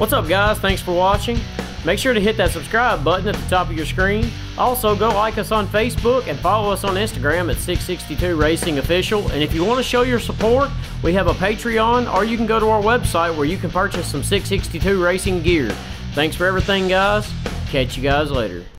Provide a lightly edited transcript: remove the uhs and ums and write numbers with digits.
What's up, guys? Thanks for watching. Make sure to hit that subscribe button at the top of your screen. Also, go like us on Facebook and follow us on Instagram at 662 Racing Official. And if you want to show your support, we have a Patreon, or you can go to our website where you can purchase some 662 Racing gear. Thanks for everything, guys. Catch you guys later.